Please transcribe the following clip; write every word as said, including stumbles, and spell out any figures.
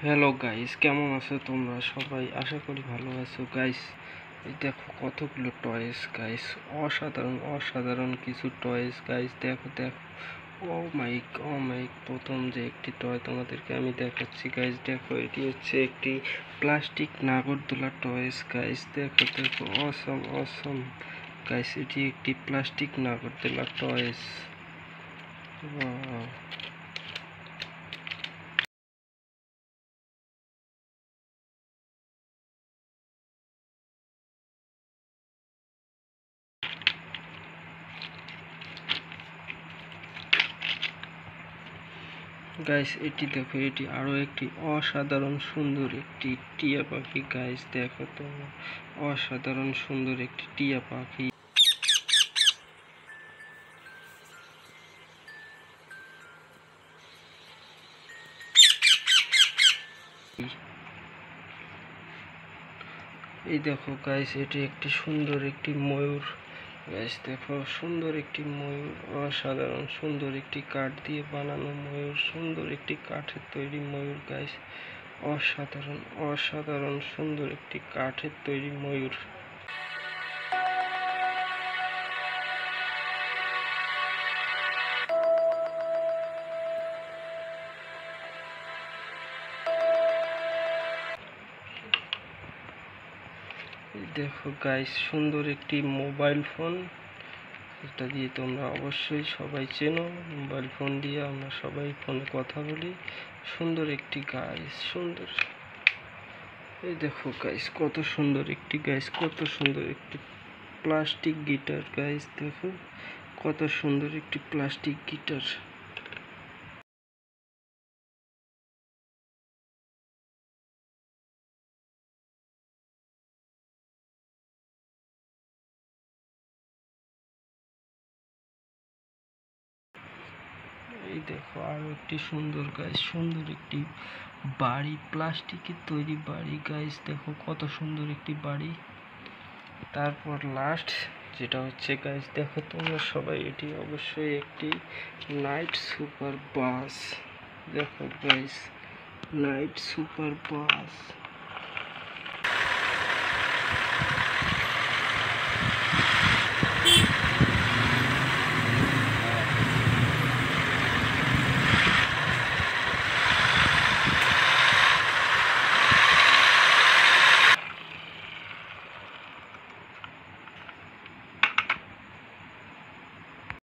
Hello guys, কেমন আছো তোমরা সবাই? আশা করি ভালো আছো গাইস। এই দেখো কতগুলো টয়েস গাইস, অসাধারণ অসাধারণ কিছু টয়েস গাইস। দেখো দেখো, ও মাইক ও মাইক প্রথম যে একটি টয় তোমাদেরকে আমি দেখাচ্ছি গাইস। দেখো, এটি হচ্ছে একটি প্লাস্টিক নাগরদোলা টয়েস গাইস। দেখো দেখো, অসম অসম গাইস, এটি একটি প্লাস্টিক নাগরদোলা টয়েস। ওয়াও গাইস, এটি দেখো, এটি আরো একটি অসাধারণ সুন্দর একটি টিয়া পাখি গাইস। দেখো তো, অসাধারণ সুন্দর একটি টিয়া পাখি। এই দেখো গাইস, এটি একটি সুন্দর একটি ময়ূর গাইস। দেখো, সুন্দর একটি ময়ূর, অসাধারণ সুন্দর একটি কাঠ দিয়ে বানানো ময়ূর, সুন্দর একটি কাঠের তৈরি ময়ূর গাইস। অসাধারণ অসাধারণ সুন্দর একটি কাঠের তৈরি ময়ূর। দেখো গাইস, সুন্দর একটি মোবাইল ফোন, এটা দিয়ে তোমরা অবশ্যই সবাই চেনো। মোবাইল ফোন দিয়ে আমরা সবাই ফোনে কথা বলি। সুন্দর একটি গাইস, সুন্দর। এই দেখো গাইস, কত সুন্দর একটি গাইস, কত সুন্দর একটি প্লাস্টিক গিটার গাইস। দেখো কত সুন্দর একটি প্লাস্টিক গিটার। এই দেখো আরো একটি সুন্দর গাইস, সুন্দর একটি বাড়ি, প্লাস্টিকের তৈরি বাড়ি গাইস। দেখো কত সুন্দর একটি বাড়ি। তারপর লাস্ট যেটা হচ্ছে গাইস, দেখো তোমরা সবাই, এটি অবশ্যই একটি নাইট সুপার বাস। দেখো গাইস, নাইট সুপার বাস।